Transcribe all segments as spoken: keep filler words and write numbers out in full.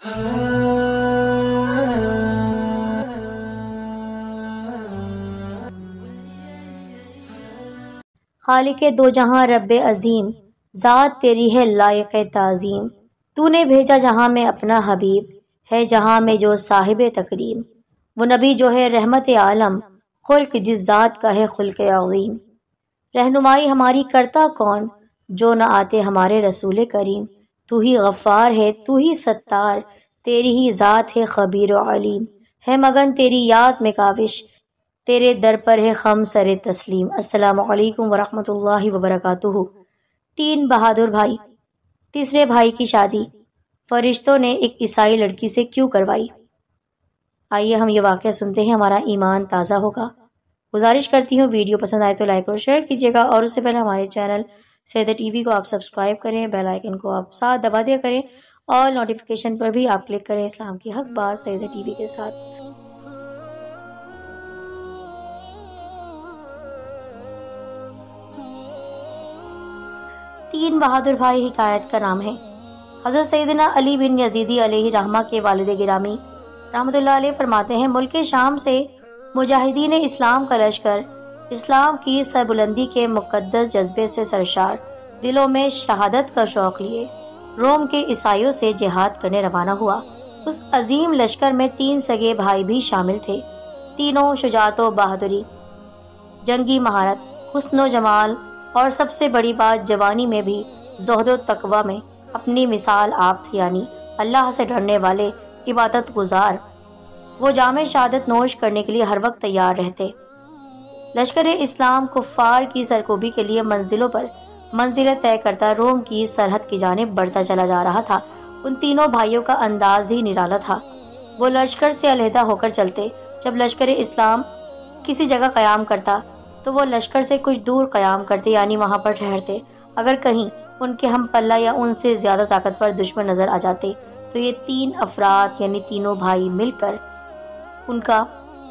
خالق دو جہاں رب عظیم، ذات تیری ہے لائق تعظیم۔ تو نے بھیجا جہاں میں اپنا حبیب، ہے جہاں میں جو صاحب تکریم۔ وہ نبی جو ہے رحمت عالم، خلق جس ذات کا ہے خلق عظیم۔ رہنمائی ہماری کرتا کون، جو نہ آتے ہمارے رسول کریم۔ تو ہی غفار ہے، تو ہی ستار، تیری ہی ذات ہے خبیر و علیم۔ ہے مگن تیری یاد میں کاوش، تیرے در پر ہے خم سر تسلیم۔ السلام علیکم ورحمۃ اللہ وبرکاتہ۔ تین بہادر بھائی۔ تیسرے بھائی کی شادی فرشتوں نے ایک عیسائی لڑکی سے کیوں کروائی؟ آئیے ہم یہ واقعہ سنتے ہیں، ہمارا ایمان تازہ ہوگا۔ گزارش کرتی ہوں ویڈیو پسند آئے تو لائک اور شیئر کیجیے گا، اور اس سے پہلے ہمارے چینل سیدہ ٹی وی کو آپ سبسکرائب کریں، بیل آئیکن کو آپ ساتھ دبا دیا کریں، اور نوٹیفیکیشن پر بھی آپ کلک کریں۔ اسلام کی حق بات سیدہ ٹی وی کے ساتھ۔ تین بہادر بھائی حکایت کا نام ہے۔ حضرت سیدنا علی بن یزیدی علیہ رحمہ کے والد گرامی رحمۃ اللہ علیہ فرماتے ہیں، ملک شام سے مجاہدین اسلام کا لشکر اسلام کی سربلندی کے مقدس جذبے سے سرشار، دلوں میں شہادت کا شوق لیے روم کے عیسائیوں سے جہاد کرنے روانہ ہوا۔ اس عظیم لشکر میں تین سگے بھائی بھی شامل تھے۔ تینوں شجاعت و بہادری، جنگی مہارت، حسن و جمال، اور سب سے بڑی بات جوانی میں بھی زہد و تقوی میں اپنی مثال آپ تھے، یعنی اللہ سے ڈرنے والے، عبادت گزار۔ وہ جام شہادت نوش کرنے کے لیے ہر وقت تیار رہتے۔ لشکر اسلام کفار کی سرکوبی کے لیے منزلوں پر منزلیں طے کرتا روم کی سرحد کی جانب بڑھتا چلا جا رہا تھا۔ ان تینوں بھائیوں کا انداز ہی نرالا تھا۔ وہ لشکر سے علیحدہ ہو کر چلتے۔ جب لشکر اسلام کسی جگہ قیام کرتا تو وہ لشکر سے کچھ دور قیام کرتے، یعنی وہاں پر ٹھہرتے۔ اگر کہیں ان کے ہم پلہ یا ان سے زیادہ طاقتور دشمن نظر آ جاتے تو یہ تین افراد یعنی تینوں بھائی مل کر ان کا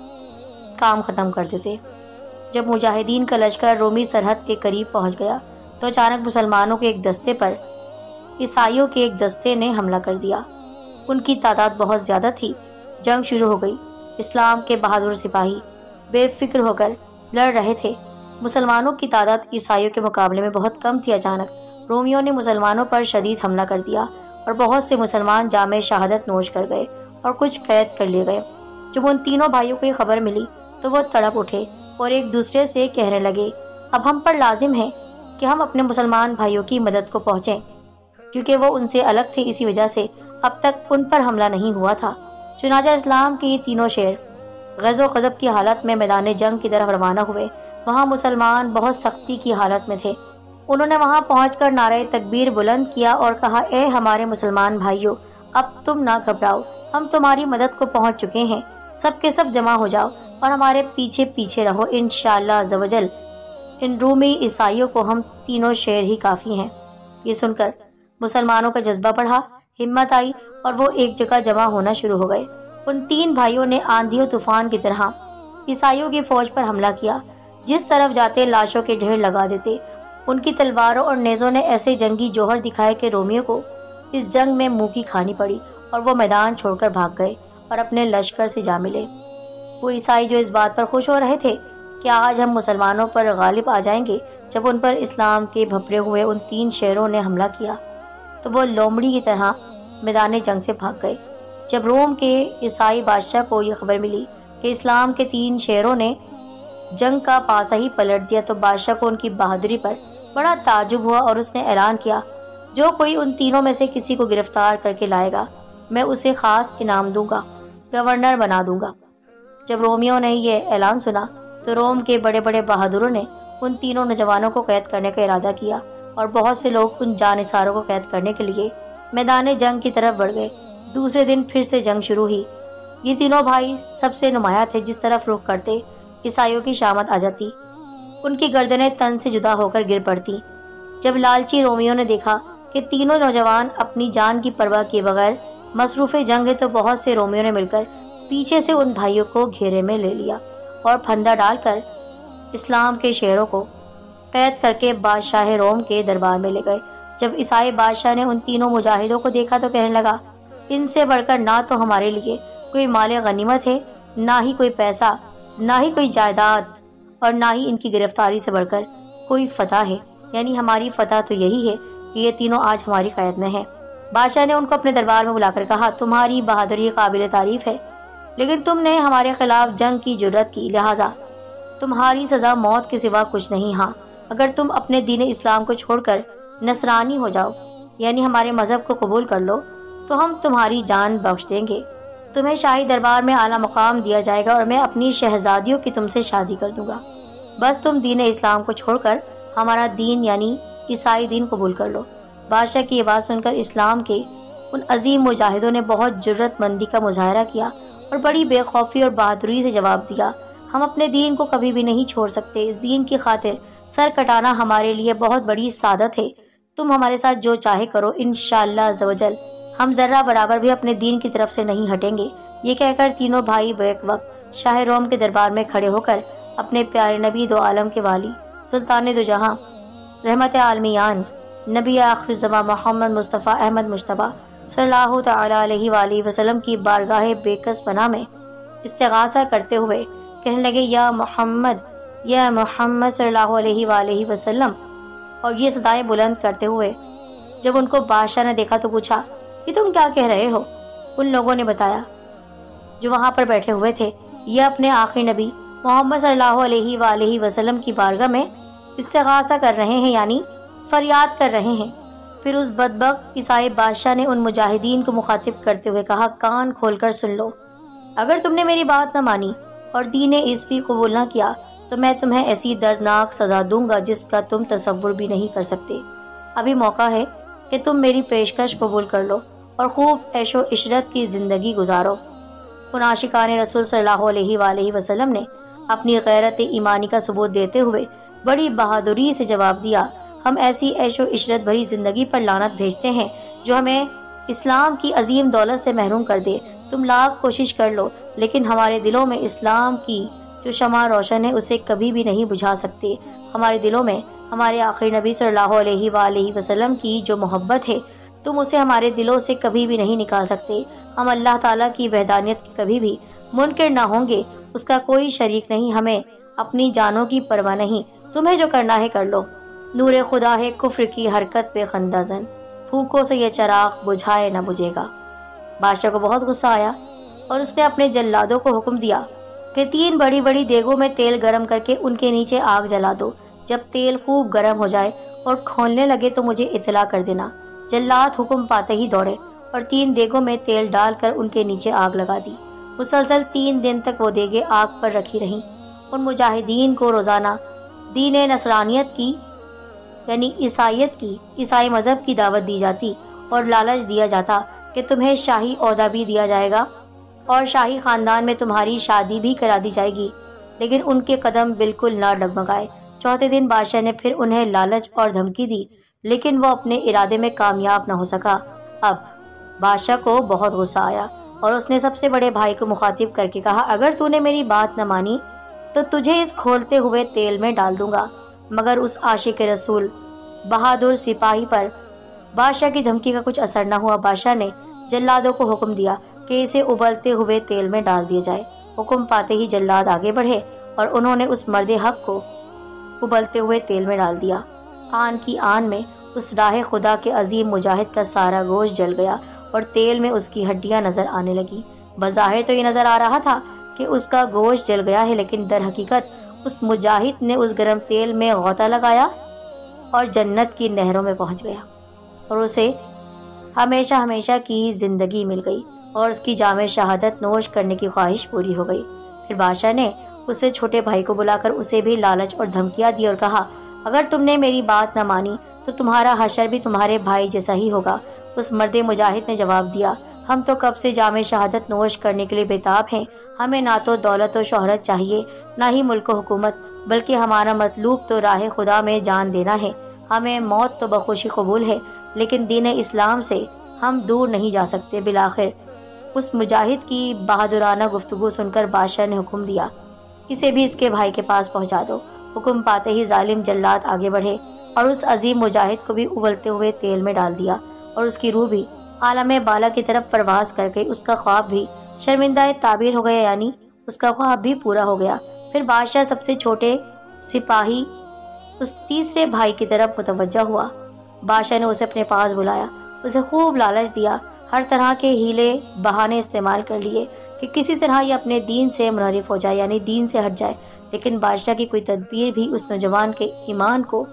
کام ختم کر دیتے۔ جب مجاہدین کا لشکر رومی سرحد کے قریب پہنچ گیا تو اچانک مسلمانوں کے ایک دستے پر عیسائیوں کے ایک دستے نے حملہ کر دیا۔ ان کی تعداد بہت زیادہ تھی۔ جنگ شروع ہو گئی۔ اسلام کے بہادر سپاہی بے فکر ہو کر لڑ رہے تھے۔ مسلمانوں کی تعداد عیسائیوں کے مقابلے میں بہت کم تھی۔ اچانک رومیوں نے مسلمانوں پر شدید حملہ کر دیا اور بہت سے مسلمان جام شہادت نوش کر گئے اور کچھ قید کر لیے گئے۔ جب ان تینوں بھائیوں کو یہ خبر ملی تو وہ تڑپ اٹھے اور ایک دوسرے سے کہنے لگے، اب ہم پر لازم ہے کہ ہم اپنے مسلمان بھائیوں کی مدد کو پہنچیں، کیونکہ وہ ان سے الگ تھے، اسی وجہ سے اب تک ان پر حملہ نہیں ہوا تھا۔ چنانچہ اسلام کے یہ تینوں شیر غزو و غضب کی حالت میں میدان جنگ کی طرف روانہ ہوئے۔ وہاں مسلمان بہت سختی کی حالت میں تھے۔ انہوں نے وہاں پہنچ کر نعرہ تکبیر بلند کیا اور کہا، اے ہمارے مسلمان بھائیوں، اب تم نہ گھبراؤ، ہم تمہاری مدد کو پہنچ چکے ہیں، سب کے سب جمع ہو جاؤ اور ہمارے پیچھے پیچھے رہو، انشاءاللہ عز و جل ان رومی عیسائیوں کو ہم تینوں شیر ہی کافی ہیں۔ یہ سن کر مسلمانوں کا جذبہ بڑھا، ہمت آئی اور وہ ایک جگہ جمع ہونا شروع ہو گئے۔ ان تین بھائیوں نے آندھی و طوفان کی طرح عیسائیوں کی فوج پر حملہ کیا، جس طرف جاتے لاشوں کے ڈھیر لگا دیتے۔ ان کی تلواروں اور نیزوں نے ایسے جنگی جوہر دکھائے کہ رومیوں کو اس جنگ میں منہ کی کھانی پڑی اور وہ میدان چھوڑ کر بھاگ گئے اور اپنے لشکر سے جا ملے۔ وہ عیسائی جو اس بات پر خوش ہو رہے تھے کہ آج ہم مسلمانوں پر غالب آ جائیں گے، جب ان پر اسلام کے بھپرے ہوئے ان تین شیروں نے حملہ کیا تو وہ لومڑی کی طرح میدان جنگ سے بھاگ گئے۔ جب روم کے عیسائی بادشاہ کو یہ خبر ملی کہ اسلام کے تین شیروں نے جنگ کا پاسا ہی پلٹ دیا تو بادشاہ کو ان کی بہادری پر بڑا تعجب ہوا اور اس نے اعلان کیا، جو کوئی ان تینوں میں سے کسی کو گرفتار کر کے لائے گا میں اسے خاص انعام دوں گا، گورنر بنا دوں گا۔ جب رومیوں نے یہ اعلان سنا تو روم کے بڑے بڑے بہادروں نے ان تینوں نوجوانوں کو قید کرنے کا ارادہ کیا اور بہت سے لوگ ان جانثاروں کو قید کرنے کے لیے میدان جنگ کی طرف بڑھ گئے۔ دوسرے دن پھر سے جنگ شروع ہوئی۔ یہ تینوں بھائی سب سے نمایاں تھے، جس طرف رخ کرتے عیسائیوں کی شامت آ جاتی، ان کی گردنیں تن سے جدا ہو کر گر پڑتی۔ جب لالچی رومیوں نے دیکھا کہ تینوں نوجوان اپنی جان کی پرواہ کیے بغیر مصروف جنگ ہے تو بہت سے رومیوں نے مل کر پیچھے سے ان بھائیوں کو گھیرے میں لے لیا اور پھندا ڈال کر اسلام کے شیروں کو قید کر کے بادشاہ روم کے دربار میں لے گئے۔ جب عیسائی بادشاہ نے ان تینوں مجاہدوں کو دیکھا تو کہنے لگا، ان سے بڑھ کر نہ تو ہمارے لیے کوئی مال غنیمت ہے، نہ ہی کوئی پیسہ، نہ ہی کوئی جائیداد، اور نہ ہی ان کی گرفتاری سے بڑھ کر کوئی فتح ہے، یعنی ہماری فتح تو یہی ہے کہ یہ تینوں آج ہماری قید میں ہیں۔ بادشاہ نے ان کو اپنے دربار میں بلا کر کہا، تمہاری بہادری قابل تعریف ہے، لیکن تم نے ہمارے خلاف جنگ کی جرأت کی، لہٰذا تمہاری سزا موت کے سوا کچھ نہیں۔ ہاں، اگر تم اپنے دین اسلام کو چھوڑ کر نصرانی ہو جاؤ، یعنی ہمارے مذہب کو قبول کر لو، تو ہم تمہاری جان بخش دیں گے، تمہیں شاہی دربار میں اعلیٰ مقام دیا جائے گا اور میں اپنی شہزادیوں کی تم سے شادی کر دوں گا۔ بس تم دین اسلام کو چھوڑ کر ہمارا دین یعنی عیسائی دین قبول کر لو۔ بادشاہ کی یہ بات سن کر اسلام کے ان عظیم مجاہدوں نے بہت جرأت مندی کا مظاہرہ کیا اور بڑی بے خوفی اور بہادری سے جواب دیا، ہم اپنے دین کو کبھی بھی نہیں چھوڑ سکتے، اس دین کی خاطر سر کٹانا ہمارے لیے بہت بڑی سعادت ہے، تم ہمارے ساتھ جو چاہے کرو، انشاءاللہ عز و جل ہم ذرہ برابر بھی اپنے دین کی طرف سے نہیں ہٹیں گے۔ یہ کہہ کر تینوں بھائی بیک وقت شاہ روم کے دربار میں کھڑے ہو کر اپنے پیارے نبی دو عالم کے والی، سلطان دو جہاں، رحمت عالمیان، نبی آخر الزمان محمد مصطفیٰ احمد مجتبیٰ صلی اللہ تعالی علیہ وآلہ وسلم کی بارگاہ بے کس پناہ میں استغاثہ کرتے ہوئے کہنے لگے، یا محمد، یا محمد صلی اللہ علیہ وآلہ وسلم، اور یہ صدائیں بلند کرتے ہوئے جب ان کو بادشاہ نے دیکھا تو پوچھا، یہ تم کیا کہہ رہے ہو؟ ان لوگوں نے بتایا جو وہاں پر بیٹھے ہوئے تھے، یہ اپنے آخری نبی محمد صلی اللہ علیہ وآلہ وسلم کی بارگاہ میں استغاثہ کر رہے ہیں، یعنی فریاد کر رہے ہیں۔ پھر اس بدبخت عیسائی بادشاہ نے ان مجاہدین کو مخاطب کرتے ہوئے کہا، کان کھول کر سن لو، اگر تم نے میری بات نہ مانی اور دین عیسوی قبول نہ کیا تو میں تمہیں ایسی دردناک سزا دوں گا جس کا تم تصور بھی نہیں کر سکتے۔ ابھی موقع ہے کہ تم میری پیشکش قبول کر لو اور خوب عیش و عشرت کی زندگی گزارو۔ ان عاشقان رسول صلی اللہ علیہ وآلہ وسلم نے اپنی غیرت ایمانی کا ثبوت دیتے ہوئے بڑی بہادری سے جواب دیا، ہم ایسی عیش و عشرت بھری زندگی پر لعنت بھیجتے ہیں جو ہمیں اسلام کی عظیم دولت سے محروم کر دے۔ تم لاکھ کوشش کر لو لیکن ہمارے دلوں میں اسلام کی جو شمع روشن ہے اسے کبھی بھی نہیں بجھا سکتے۔ ہمارے دلوں میں ہمارے آخری نبی صلی اللہ علیہ وآلہ وسلم کی جو محبت ہے تم اسے ہمارے دلوں سے کبھی بھی نہیں نکال سکتے۔ ہم اللہ تعالیٰ کی وحدانیت کی کبھی بھی منکر نہ ہوں گے، اس کا کوئی شریک نہیں، ہمیں اپنی جانوں کی پرواہ نہیں، تمہیں جو کرنا ہے کر لو۔ نور خدا ہے کفر کی حرکت پہ خندہ زن، پھونکوں سے یہ چراغ بجھائے نہ بجھے گا۔ بادشاہ کو بہت غصہ آیا اور اس نے اپنے جلادوں کو حکم دیا کہ تین بڑی بڑی دیگوں میں تیل گرم کر کے ان کے نیچے آگ جلا دو، جب تیل خوب گرم ہو جائے اور کھولنے لگے تو مجھے اطلاع کر دینا۔ جلاد حکم پاتے ہی دوڑے اور تین دیگوں میں تیل ڈال کر ان کے نیچے آگ لگا دی۔ مسلسل تین دن تک وہ دیگیں آگ پر رکھی رہیں۔ ان مجاہدین کو روزانہ دین نصرانیت کی یعنی عیسائیت کی عیسائی مذہب کی دعوت دی جاتی اور لالچ دیا جاتا کہ تمہیں شاہی عہدہ بھی دیا جائے گا اور شاہی خاندان میں تمہاری شادی بھی کرا دی جائے گی، لیکن ان کے قدم بالکل نہ ڈگمگائے۔ چوتھے دن بادشاہ نے پھر انہیں لالچ اور دھمکی دی لیکن وہ اپنے ارادے میں کامیاب نہ ہو سکا۔ اب بادشاہ کو بہت غصہ آیا اور اس نے سب سے بڑے بھائی کو مخاطب کر کے کہا، اگر تو نے میری بات نہ مانی تو تجھے اس کھولتے ہوئے تیل میں ڈال دوں گا۔ مگر اس عاشق رسول بہادر سپاہی پر بادشاہ کی دھمکی کا کچھ اثر نہ ہوا۔ بادشاہ نے جلادوں کو حکم دیا کہ اسے ابلتے ہوئے تیل میں ڈال دیا جائے۔ حکم پاتے ہی جلاد آگے بڑھے اور انہوں نے اس مرد حق کو ابلتے ہوئے تیل میں ڈال دیا۔ آن کی آن میں اس راہ خدا کے عظیم مجاہد کا سارا گوشت جل گیا اور تیل میں اس کی ہڈیاں نظر آنے لگی۔ بظاہر تو یہ نظر آ رہا تھا کہ اس کا گوشت جل گیا ہے، لیکن در حقیقت اس مجاہد نے اس گرم تیل میں غوطہ لگایا اور جنت کی نہروں میں پہنچ گیا اور اسے ہمیشہ ہمیشہ کی زندگی مل گئی اور اس کی جامع شہادت نوش کرنے کی خواہش پوری ہو گئی۔ پھر بادشاہ نے اسے چھوٹے بھائی کو بلا کر اسے بھی لالچ اور دھمکیاں دی اور کہا، اگر تم نے میری بات نہ مانی تو تمہارا حشر بھی تمہارے بھائی جیسا ہی ہوگا۔ اس مرد مجاہد نے جواب دیا، ہم تو کب سے جامع شہادت نوش کرنے کے لیے بےتاب ہیں، ہمیں نہ تو دولت و شہرت چاہیے نہ ہی ملک و حکومت، بلکہ ہمارا مطلوب تو راہ خدا میں جان دینا ہے۔ ہمیں موت تو بخوشی قبول ہے لیکن دین اسلام سے ہم دور نہیں جا سکتے۔ بالآخر اس مجاہد کی بہادرانہ گفتگو سن کر بادشاہ نے حکم دیا، اسے بھی اس کے بھائی کے پاس پہنچا دو۔ حکم پاتے ہی ظالم جلاد آگے بڑھے اور اس عظیم مجاہد کو بھی ابلتے ہوئے تیل میں ڈال دیا اور اس کی روح بھی عالم بالا کی طرف پرواز کر گئی۔ اس کا خواب بھی شرمندہ تعبیر ہو گیا، یعنی اس کا خواب بھی پورا ہو گیا۔ پھر بادشاہ سب سے چھوٹے سپاہی اس تیسرے بھائی کی طرف متوجہ ہوا۔ بادشاہ نے اسے اپنے پاس بلایا، اسے خوب لالچ دیا، ہر طرح کے ہیلے بہانے استعمال کر لیے کہ کسی طرح یہ اپنے دین سے منحرف ہو جائے، یعنی دین سے ہٹ جائے۔ لیکن بادشاہ کی کوئی تدبیر بھی اس نوجوان کے ایمان کو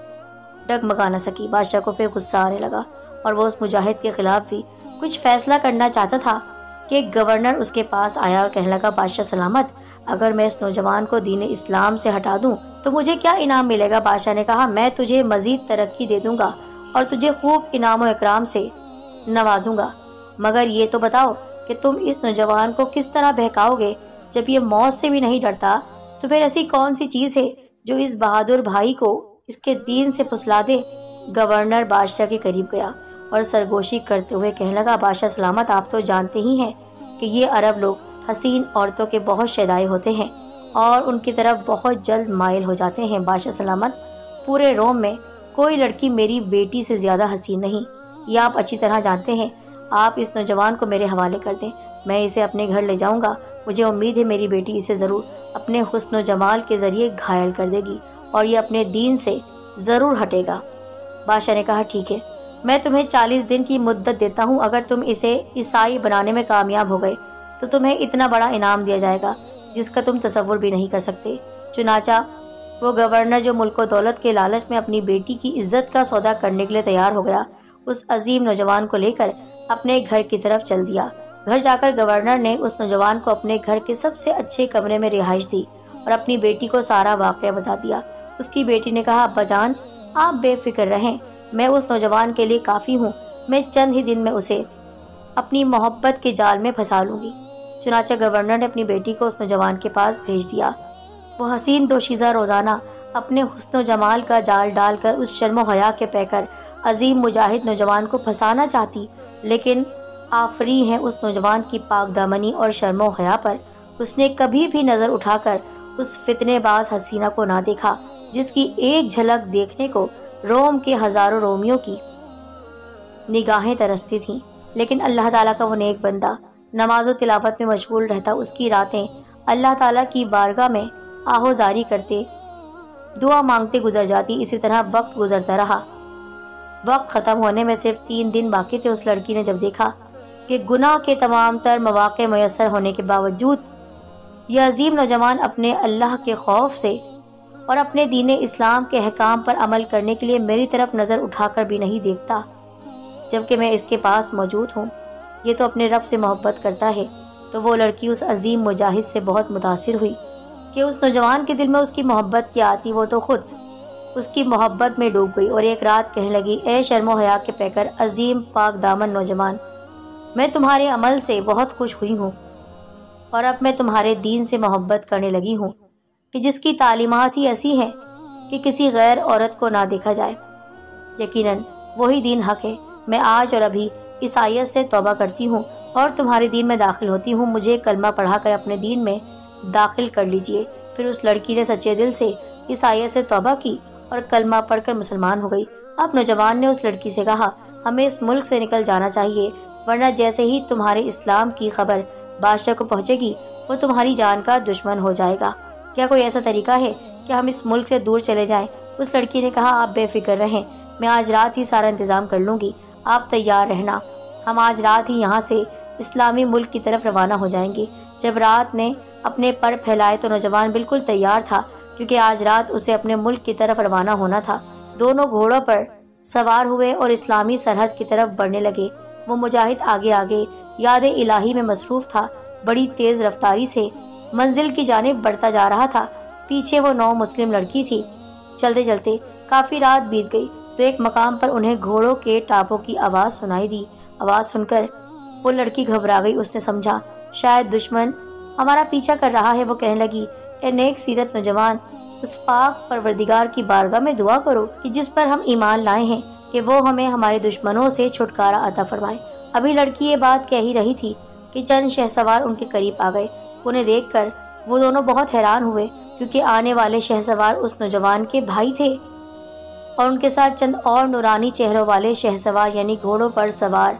ڈگمگا نہ سکی۔ بادشاہ کو پھر غصہ آنے لگا اور وہ اس مجاہد کے خلاف بھی کچھ فیصلہ کرنا چاہتا تھا کہ ایک گورنر اس کے پاس آیا اور کہنے لگا، بادشاہ سلامت، اگر میں اس نوجوان کو دین اسلام سے ہٹا دوں تو مجھے کیا انعام ملے گا؟ بادشاہ نے کہا، میں تجھے مزید ترقی دے دوں گا اور تجھے خوب انعام و اکرام سے نوازوں گا، مگر یہ تو بتاؤ کہ تم اس نوجوان کو کس طرح بہکاؤ گے؟ جب یہ موت سے بھی نہیں ڈرتا تو پھر ایسی کون سی چیز ہے جو اس بہادر بھائی کو اس کے دین سے پھسلا دے؟ گورنر بادشاہ کے قریب گیا اور سرگوشی کرتے ہوئے کہنے لگا، بادشاہ سلامت، آپ تو جانتے ہی ہیں کہ یہ عرب لوگ حسین عورتوں کے بہت شیدائے ہوتے ہیں اور ان کی طرف بہت جلد مائل ہو جاتے ہیں۔ بادشاہ سلامت، پورے روم میں کوئی لڑکی میری بیٹی سے زیادہ حسین نہیں، یہ آپ اچھی طرح جانتے ہیں۔ آپ اس نوجوان کو میرے حوالے کر دیں، میں اسے اپنے گھر لے جاؤں گا۔ مجھے امید ہے میری بیٹی اسے ضرور اپنے حسن و جمال کے ذریعے گھائل کر دے گی اور یہ اپنے دین سے ضرور ہٹے گا۔ بادشاہ نے کہا، ٹھیک ہے، میں تمہیں چالیس دن کی مدت دیتا ہوں، اگر تم اسے عیسائی بنانے میں کامیاب ہو گئے تو تمہیں اتنا بڑا انعام دیا جائے گا جس کا تم تصور بھی نہیں کر سکتے۔ چنانچہ وہ گورنر جو ملک و دولت کے لالچ میں اپنی بیٹی کی عزت کا سودا کرنے کے لیے تیار ہو گیا، اس عظیم نوجوان کو لے کر اپنے گھر کی طرف چل دیا۔ گھر جا کر گورنر نے اس نوجوان کو اپنے گھر کے سب سے اچھے کمرے میں رہائش دی اور اپنی بیٹی کو سارا واقعہ بتا دیا۔ اس کی بیٹی نے کہا، ابا جان، آپ بے فکر رہیں، میں اس نوجوان کے لیے کافی ہوں، میں چند ہی دن میں اسے اپنی محبت کے جال میں پھنسا لوں گی۔ چنانچہ گورنر نے اپنی بیٹی کو اس نوجوان کے پاس بھیج دیا۔ وہ حسین دوشیزہ روزانہ اپنے حسن و جمال کا جال ڈال کر اس شرم و حیا کے پیکر عظیم مجاہد نوجوان کو پھنسانا چاہتی، لیکن آفری ہے اس نوجوان کی پاک دامنی اور شرم و حیا پر۔ اس نے کبھی بھی نظر اٹھا کر اس فتنے باز حسینہ کو نہ دیکھا جس کی ایک جھلک دیکھنے کو روم کے ہزاروں رومیوں کی نگاہیں ترستی تھیں۔ لیکن اللہ تعالیٰ کا وہ نیک بندہ نماز و تلاوت میں مشغول رہتا، اس کی راتیں اللہ تعالیٰ کی بارگاہ میں آہوزاری کرتے، دعا مانگتے گزر جاتی۔ اسی طرح وقت گزرتا رہا۔ وقت ختم ہونے میں صرف تین دن باقی تھے۔ اس لڑکی نے جب دیکھا کہ گناہ کے تمام تر مواقع میسر ہونے کے باوجود یہ عظیم نوجوان اپنے اللہ کے خوف سے اور اپنے دین اسلام کے احکام پر عمل کرنے کے لیے میری طرف نظر اٹھا کر بھی نہیں دیکھتا، جبکہ میں اس کے پاس موجود ہوں، یہ تو اپنے رب سے محبت کرتا ہے، تو وہ لڑکی اس عظیم مجاہد سے بہت متاثر ہوئی کہ اس نوجوان کے دل میں اس کی محبت کیا آتی، وہ تو خود اس کی محبت میں ڈوب گئی اور ایک رات کہنے لگی، اے شرم و حیا کے پیکر عظیم پاک دامن نوجوان، میں تمہارے عمل سے بہت خوش ہوئی ہوں اور اب میں تمہارے دین سے محبت کرنے لگی ہوں کہ جس کی تعلیمات ہی ایسی ہیں کہ کسی غیر عورت کو نہ دیکھا جائے۔ یقیناً وہی دین حق ہے۔ میں آج اور ابھی عیسائیت سے توبہ کرتی ہوں اور تمہارے دین میں داخل ہوتی ہوں، مجھے کلمہ پڑھا کر اپنے دین میں داخل کر لیجئے۔ پھر اس لڑکی نے سچے دل سے عیسائیت سے توبہ کی اور کلمہ پڑھ کر مسلمان ہو گئی۔ اب نوجوان نے اس لڑکی سے کہا، ہمیں اس ملک سے نکل جانا چاہیے، ورنہ جیسے ہی تمہارے اسلام کی خبر بادشاہ کو پہنچے گی وہ تمہاری جان کا دشمن ہو جائے گا۔ کیا کوئی ایسا طریقہ ہے کہ ہم اس ملک سے دور چلے جائیں؟ اس لڑکی نے کہا، آپ بے فکر رہیں، میں آج رات ہی سارا انتظام کر لوں گی، آپ تیار رہنا، ہم آج رات ہی یہاں سے اسلامی ملک کی طرف روانہ ہو جائیں گے۔ جب رات نے اپنے پر پھیلائے تو نوجوان بالکل تیار تھا، کیونکہ آج رات اسے اپنے ملک کی طرف روانہ ہونا تھا۔ دونوں گھوڑوں پر سوار ہوئے اور اسلامی سرحد کی طرف بڑھنے لگے۔ وہ مجاہد آگے آگے یاد الہی میں مصروف تھا، بڑی تیز رفتاری سے منزل کی جانب بڑھتا جا رہا تھا۔ پیچھے وہ نو مسلم لڑکی تھی۔ چلتے چلتے کافی رات بیت گئی تو ایک مقام پر انہیں گھوڑوں کے ٹاپوں کی آواز سنائی دی۔ آواز سن کر وہ لڑکی گھبرا گئی۔ اس نے سمجھا شاید دشمن ہمارا پیچھا کر رہا ہے۔ وہ کہنے لگی، اے نیک سیرت نوجوان، اس پاک پروردگار کی بارگاہ میں دعا کرو کہ جس پر ہم ایمان لائے ہیں کہ وہ ہمیں ہمارے دشمنوں سے چھٹکارا عطا فرمائے۔ ابھی لڑکی یہ بات کہہ ہی رہی تھی کہ چند شہسوار ان کے قریب آ گئے۔ انہیں دیکھ کر وہ دونوں بہت حیران ہوئے، کیونکہ آنے والے شہسوار اس نوجوان کے بھائی تھے اور ان کے ساتھ چند اور نورانی چہروں والے شہسوار یعنی گھوڑوں پر سوار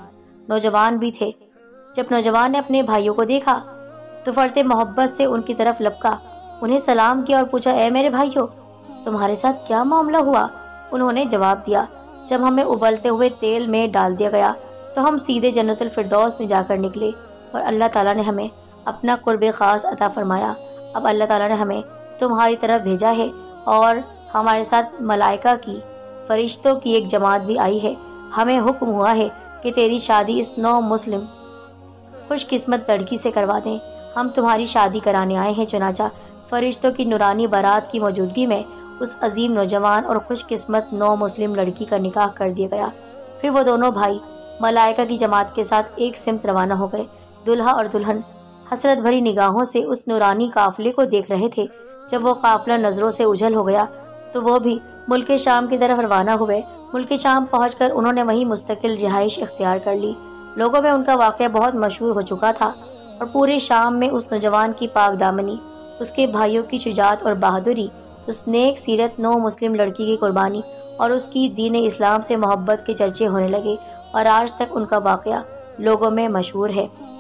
نوجوان بھی تھے۔ جب نوجوان نے اپنے بھائیوں کو دیکھا تو فرط محبت سے ان کی طرف لپکا، انہیں سلام کیا اور پوچھا، اے میرے بھائیوں، تمہارے ساتھ کیا معاملہ ہوا؟ انہوں نے جواب دیا، جب ہمیں ابلتے ہوئے تیل میں ڈال دیا گیا تو ہم سیدھے جنت الفردوس میں جا کر نکلے اور اللہ تعالیٰ نے ہمیں اپنا قرب خاص عطا فرمایا۔ اب اللہ تعالیٰ نے ہمیں تمہاری طرف بھیجا ہے اور ہمارے ساتھ ملائکہ کی، فرشتوں کی ایک جماعت بھی آئی ہے۔ ہمیں حکم ہوا ہے کہ تیری شادی اس نو مسلم خوش قسمت لڑکی سے کروا دیں۔ ہم تمہاری شادی کرانے آئے ہیں۔ چنانچہ فرشتوں کی نورانی بارات کی موجودگی میں اس عظیم نوجوان اور خوش قسمت نو مسلم لڑکی کا نکاح کر دیا گیا۔ پھر وہ دونوں بھائی ملائکہ کی جماعت کے ساتھ ایک سمت روانہ ہو گئے۔ دلہا اور دلہن حسرت بھری نگاہوں سے اس نورانی قافلے کو دیکھ رہے تھے۔ جب وہ قافلہ نظروں سے اجھل ہو گیا تو وہ بھی ملک شام کی طرف روانہ ہوئے۔ ملک شام پہنچ کر انہوں نے وہیں مستقل رہائش اختیار کر لی۔ لوگوں میں ان کا واقعہ بہت مشہور ہو چکا تھا اور پورے شام میں اس نوجوان کی پاک دامنی، اس کے بھائیوں کی شجاعت اور بہادری، اس نیک سیرت نو مسلم لڑکی کی قربانی اور اس کی دین اسلام سے محبت کے چرچے ہونے لگے اور آج تک ان کا واقعہ لوگوں میں مشہور ہے۔